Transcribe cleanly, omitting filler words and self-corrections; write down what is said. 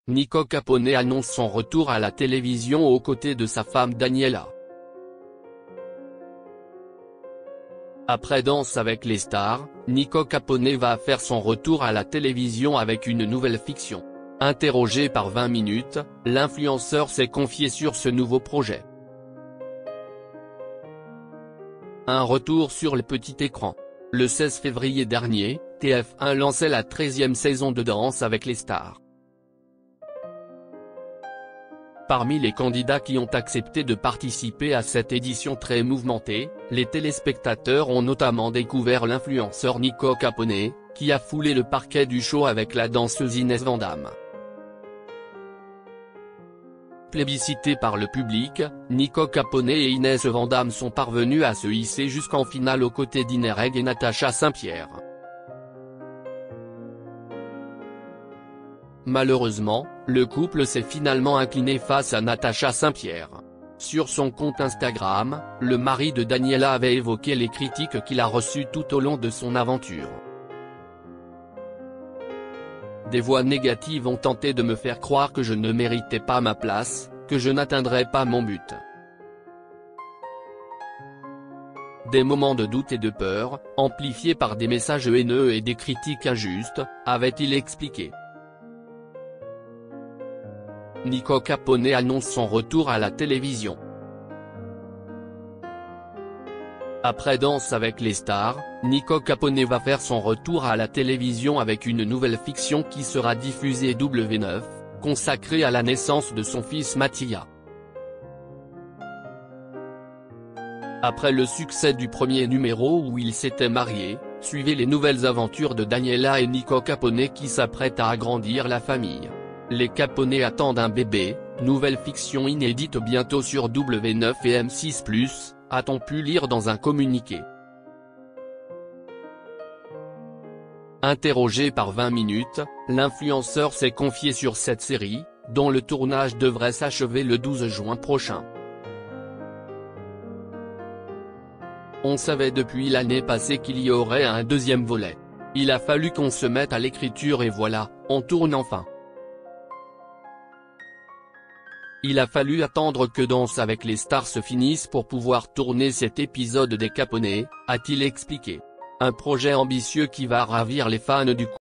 Nico Capone annonce son retour à la télévision aux côtés de sa femme Daniela. Après Danse avec les stars, Nico Capone va faire son retour à la télévision avec une nouvelle fiction. Interrogé par 20 minutes, l'influenceur s'est confié sur ce nouveau projet. Un retour sur le petit écran. Le 16 février dernier, TF1 lançait la 13e saison de Danse avec les stars. Parmi les candidats qui ont accepté de participer à cette édition très mouvementée, les téléspectateurs ont notamment découvert l'influenceur Nico Capone, qui a foulé le parquet du show avec la danseuse Inès Van Damme. Plébiscité par le public, Nico Capone et Inès Van Damme sont parvenus à se hisser jusqu'en finale aux côtés d'Inereg et Natacha Saint-Pierre. Malheureusement, le couple s'est finalement incliné face à Natacha Saint-Pierre. Sur son compte Instagram, le mari de Daniela avait évoqué les critiques qu'il a reçues tout au long de son aventure. Des voix négatives ont tenté de me faire croire que je ne méritais pas ma place, que je n'atteindrais pas mon but. Des moments de doute et de peur, amplifiés par des messages haineux et des critiques injustes, avait-il expliqué. Nico Capone annonce son retour à la télévision. Après Danse avec les stars, Nico Capone va faire son retour à la télévision avec une nouvelle fiction qui sera diffusée W9, consacrée à la naissance de son fils Mattia. Après le succès du premier numéro où ils s'étaient mariés, suivez les nouvelles aventures de Daniela et Nico Capone qui s'apprêtent à agrandir la famille. Les Capone attendent un bébé, nouvelle fiction inédite bientôt sur W9 et M6+, a-t-on pu lire dans un communiqué. Interrogé par 20 minutes, l'influenceur s'est confié sur cette série, dont le tournage devrait s'achever le 12 juin prochain. On savait depuis l'année passée qu'il y aurait un deuxième volet. Il a fallu qu'on se mette à l'écriture et voilà, on tourne enfin. Il a fallu attendre que Danse avec les stars se finisse pour pouvoir tourner cet épisode des Capone, a-t-il expliqué. Un projet ambitieux qui va ravir les fans du